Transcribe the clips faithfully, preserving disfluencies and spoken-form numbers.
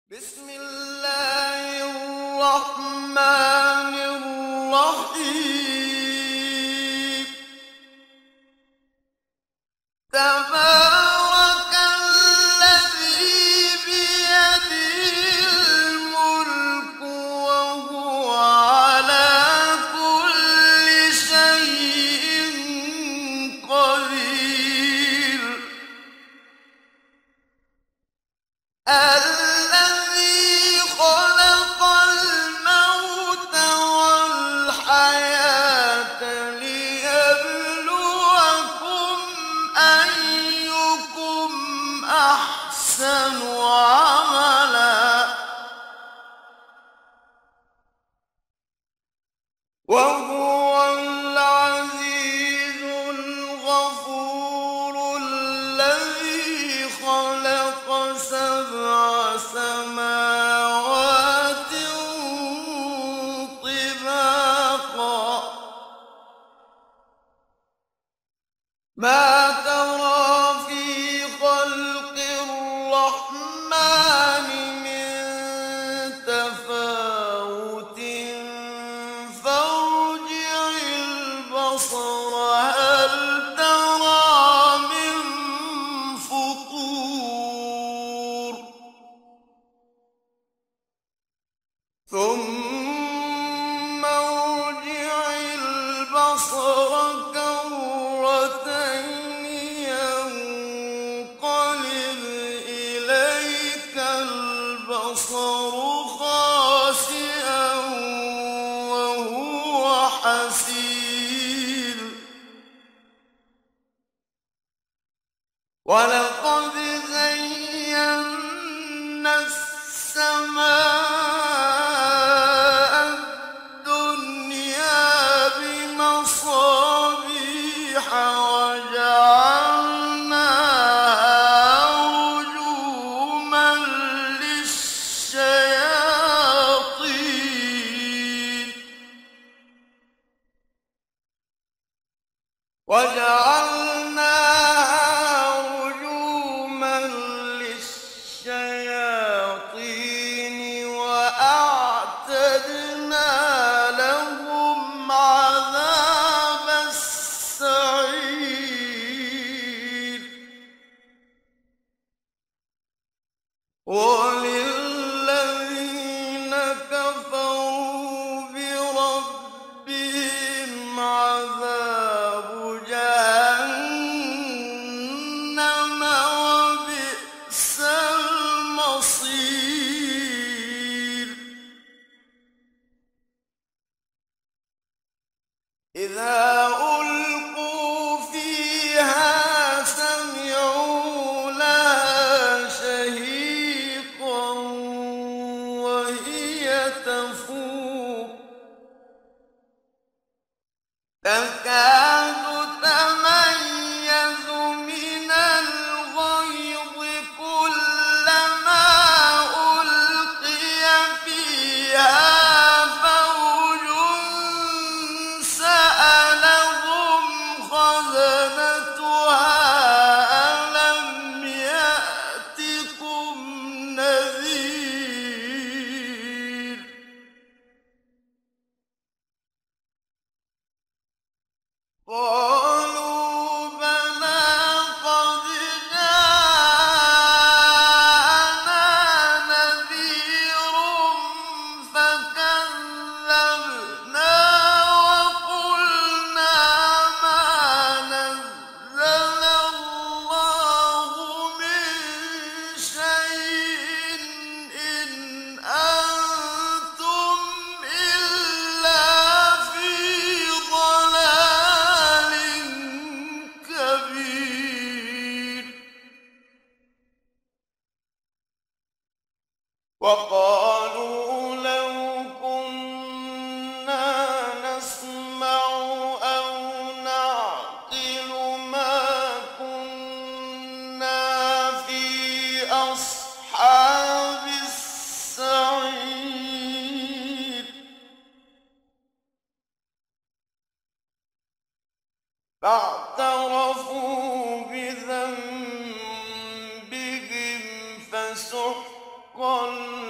بسم الله الرحمن الرحيم. تبارك الذي بيده الملك وهو على كل شيء قدير. الذي خلق الموت والحياة ليبلوكم أيكم أحسن عملا وهو العزيز الغفور. الذي خلق سبع سماوات طباقا ما ترى في خلق الرحمن من تفاوت فارجع البصر هل ترى من فطور ثم ارجع البصر كرتين ينقلب إليك البصر خاسئا وهو حسير. ولقد زينا السماء الدنيا بمصابيح وجعلناها رجوما للشياطين وجعلناها رجوما للشياطين وأعتدنا لهم عذاب السعير. وللذين كفروا بربهم عذاب جهنم وبئس المصير. إذا ألقوا فيها سمعوا لها شهيقا وهي تفور تكاد تميز من الغيظ كلما ألقي فيها فوج سألهم خزنتها ألم يأتكم نذير. قالوا بلى قد جاءنا نذير فكذبنا وقلنا ما نزل الله من شيء إن أنتم إلا في ضلال كبير. وقالوا لو كنا نسمع أو نعقل ما كنا في أصحاب السعير. فاعترفوا بذنبهم فسحقا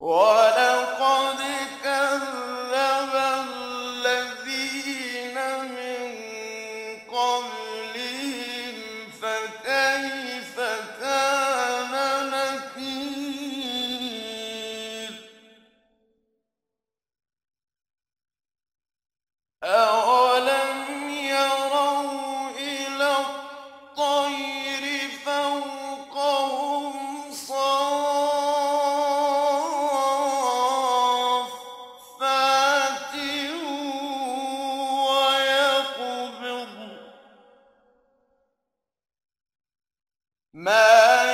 ولقد كذب الذين من قبلهم فكيف كان نكير أولم يروا إلى الطير فوقهم صافات ويقبضن ما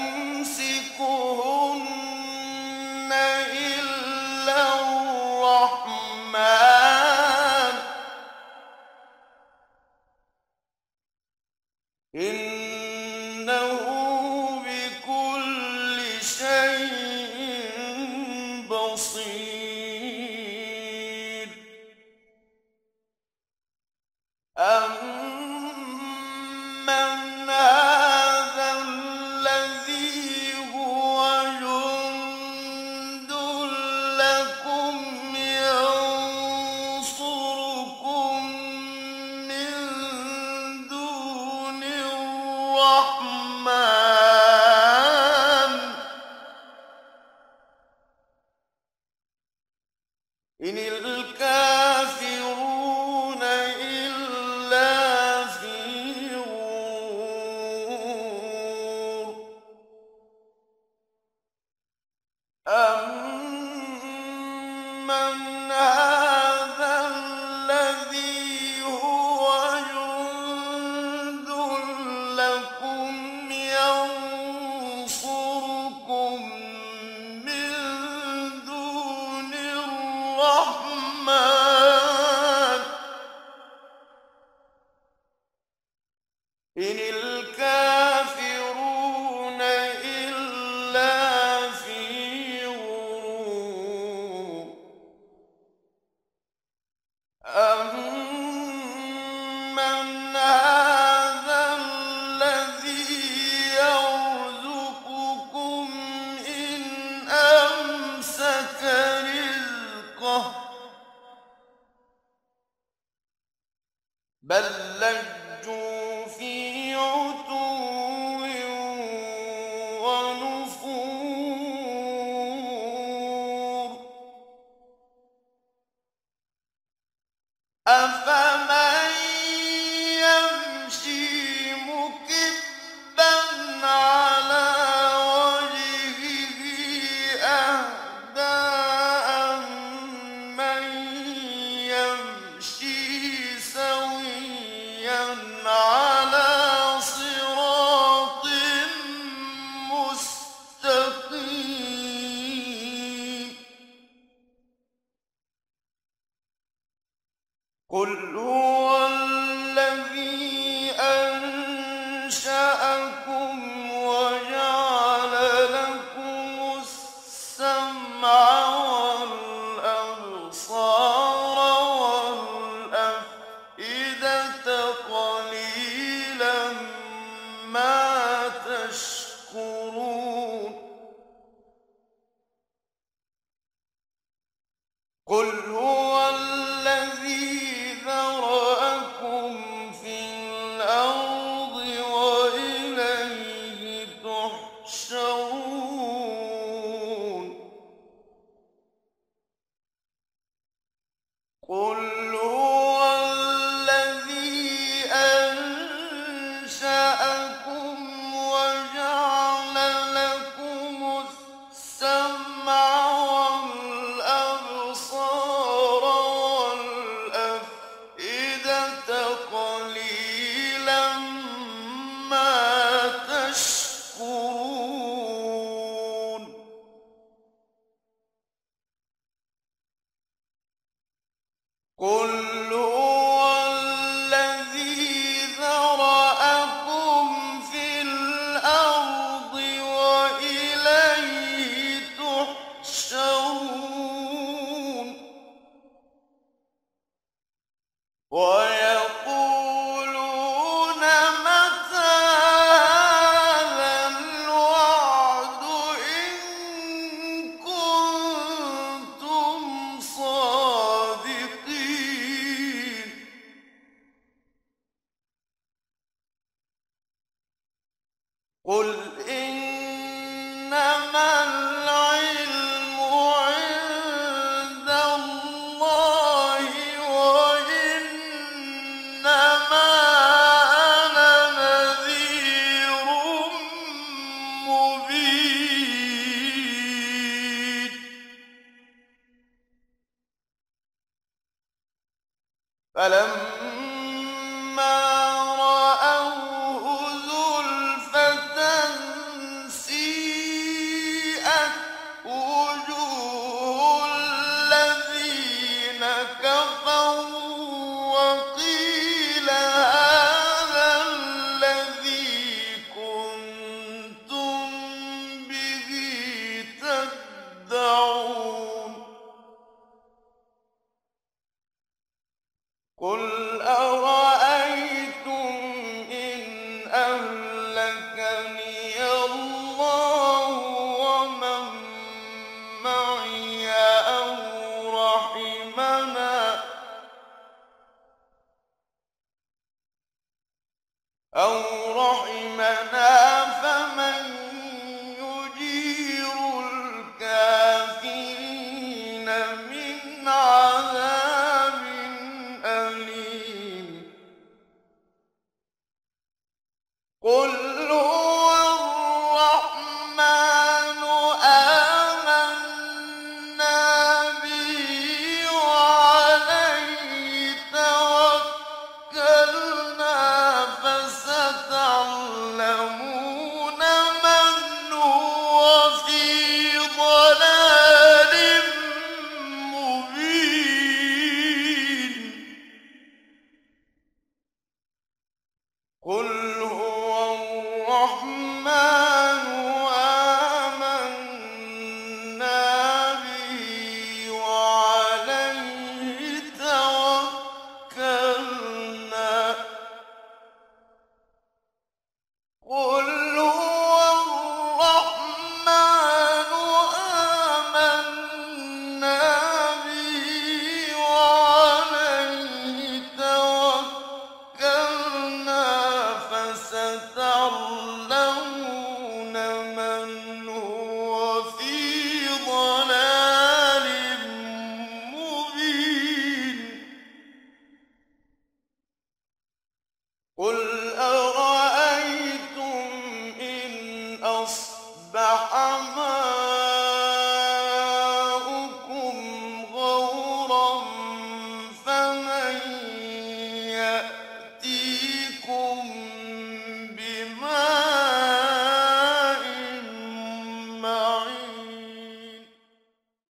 يمسكهن إلا الرحمن إنه بكل شيء بصير أمن هذا الذي هو جند لكم ينصركم من دون الرحمن إن الكافرون إلا في غرور أمن هذا الذي هو جند لكم ينصركم من دون الرحمن إن الكافرون إلا في غرور أمن هذا الذي يرزقكم إن أمسك رزقه بل لجوا في عتو ونفور أفمن يمشي مكبا على وجهه أهدى أمن يمشي سويا على صراط مستقيم قل هو الذي أنشأكم وجعل لكم السمع والأبصار والأفئدة قليلا ما تشكرون قل هو الذي ذرأكم في الأرض وإليه تحشرون قل هو الذي أنشأكم وجعل لكم السمع والأبصار فلما رأوه زلفة سيئت وجوه الذين كفروا وقيل هذا الذي كنتم به تدعون قل أرأيتم إن أهلكني الله ومن معي أو رحمنا أو رحمنا فمن يجير الكافرين من عذاب أليم قل هو الرحمن آمنا به وعليه توكلنا فستعلمون من هو في ضلال مبين قل هو الرحمن آمنا به وعليه توكلنا قل هو الرحمن آمنا به وعليه توكلنا فستعلمون من هو في ضلال مبين قل